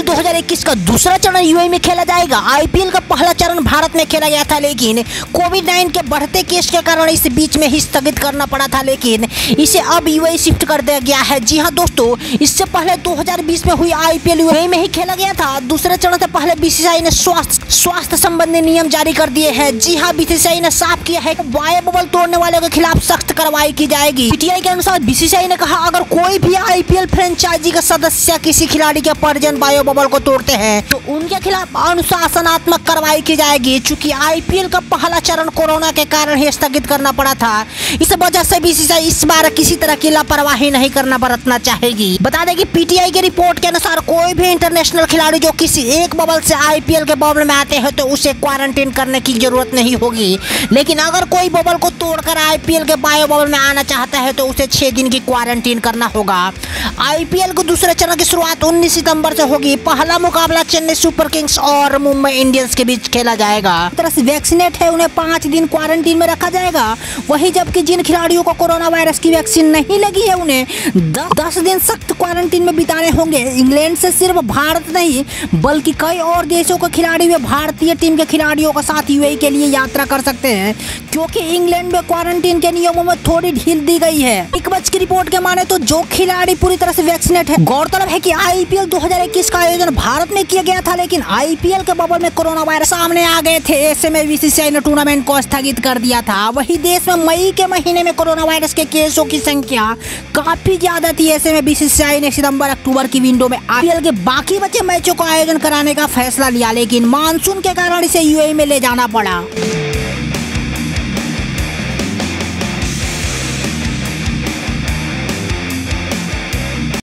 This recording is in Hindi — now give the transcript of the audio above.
आईपीएल 2021 का दूसरा चरण यूएई में खेला जाएगा। आईपीएल का पहला चरण भारत में खेला गया था, लेकिन कोविड-19 के बढ़ते केस के कारण इसे बीच में ही स्थगित करना पड़ा था, लेकिन इसे अब यूएई शिफ्ट कर दिया गया है। जी हां दोस्तों, इससे पहले 2020 में हुई आईपीएल यूएई में ही खेला गया था। दूसरे चरण से पहले बीसीसीआई ने स्वास्थ्य संबंधी नियम जारी कर दिए हैं। जी हां, बीसीसीआई ने साफ किया है कि बायो बबल तोड़ने वालों के खिलाफ सख्त कार्रवाई की जाएगी। पीटीआई के अनुसार बीसीसीआई ने कहा, अगर कोई भी आईपीएल फ्रेंचाइजी का सदस्य किसी खिलाड़ी के परिजन बायो बबल को तोड़ते हैं तो उनके खिलाफ अनुशासनात्मक कार्रवाई की जाएगी। चूंकि आईपीएल का पहला चरण कोरोना के कारण ही स्थगित करना पड़ा था, इस वजह से बीसीसीआई इस बार किसी तरह की लापरवाही नहीं करना बरतना चाहेगी। बता दें कि पीटीआई की रिपोर्ट के अनुसार कोई भी इंटरनेशनल खिलाड़ी जो किसी एक बबल से आईपीएल के बबल में आते हैं तो उसे क्वारंटीन करने की जरूरत नहीं होगी, लेकिन अगर कोई बबल को तोड़कर आईपीएल के बायो बबल में आना चाहता है तो उसे 6 दिन की क्वारंटीन करना होगा। आईपीएल के दूसरे चरण की शुरुआत 19 सितंबर से होगी। पहला मुकाबला चेन्नई सुपर किंग्स और मुंबई इंडियंस के बीच खेला जाएगा। तरह से वैक्सीनेट है उन्हें 5 दिन क्वारंटीन में रखा जाएगा। वहीं जबकि जिन खिलाड़ियों को कोरोना वायरस की वैक्सीन नहीं लगी है उन्हें 10 दिन सख्त क्वारंटीन में बिताने होंगे। इंग्लैंड से सिर्फ भारत नहीं बल्कि कई और देशों के खिलाड़ी वे भारतीय टीम के खिलाड़ियों के साथ यूएई के लिए यात्रा कर सकते हैं, क्योंकि इंग्लैंड में क्वारंटीन के नियमों में थोड़ी ढील दी गई है। एक बज की रिपोर्ट के माने तो जो खिलाड़ी पूरी तरह से वैक्सीनेट है। गौरतलब है कि आईपीएल 2021 का आयोजन भारत में किया गया था, लेकिन आईपीएल के बबल में कोरोना वायरस सामने आ गए थे। ऐसे में बीसीसीआई ने टूर्नामेंट को स्थगित कर दिया था। वही देश में मई के महीने में कोरोना वायरस के केसों की संख्या काफी ज्यादा थी। ऐसे में बीसीसीआई ने सितंबर-अक्टूबर की विंडो में आईपीएल के बाकी बचे मैचों का आयोजन कराने का फैसला लिया, लेकिन मानसून के कारण इसे यूएई में ले जाना पड़ा।